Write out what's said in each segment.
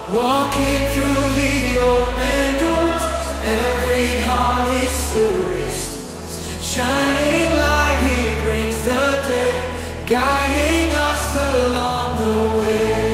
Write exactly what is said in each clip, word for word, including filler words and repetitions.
Walking through the open doors, every heart is still shining like He brings the day, guiding us along the way.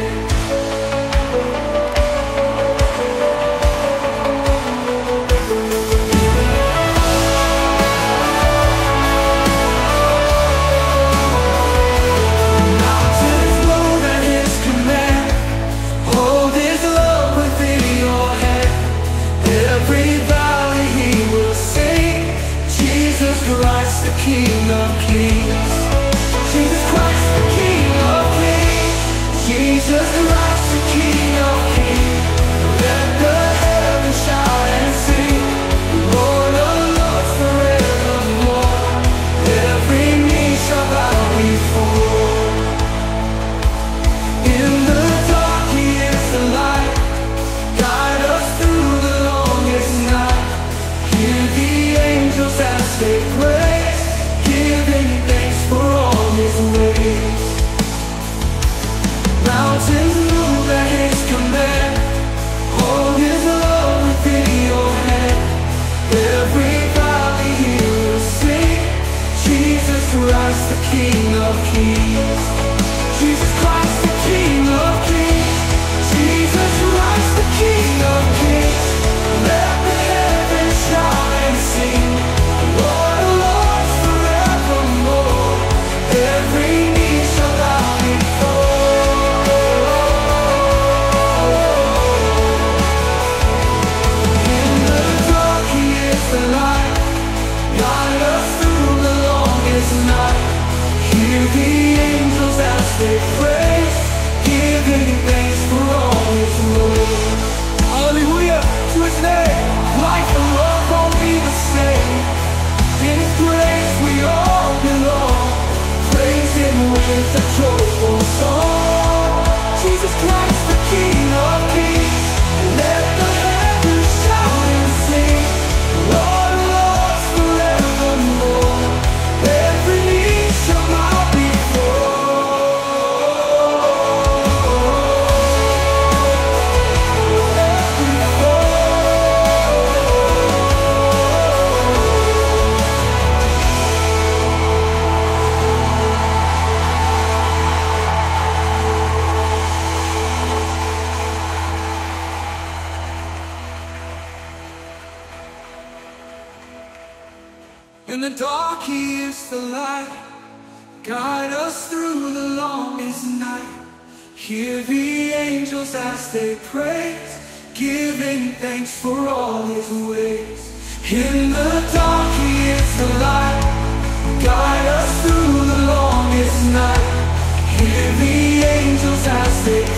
Christ, the King of Kings. Jesus Christ, the King of Kings. Jesus Christ, the King of Kings. Let the heavens shout and sing, Lord of Lords forevermore. Every knee shall bow before. In the dark He is the light, guide us through the longest night. Hear the angels as they praise, giving thanks for all His ways. Mountains move at His command, hold His love within your hand. Every valley He will sing, Jesus Christ, the King of Kings. Jesus Christ, the King of Kings. Jesus Christ, the King of Kings. Let the heavens shout and sing, Lord of Lords forevermore. Every knee shall bow before. In the dark He is the light, guide us through the longest night. Hear the angels as they praise, giving thanks for all His word. Hallelujah to His name. Life and love won't be the same. In His grace we all belong. Praise Him with a joyful song. Jesus Christ, the King of Kings. Let the heavens shout and sing, Lord of Lords forevermore. Every knee shall bow before. In the dark He is the light, guide us through the longest night. Hear the angels as they praise, giving thanks for all His ways. In the dark He is the light, guide us through the longest night. Hear the angels as they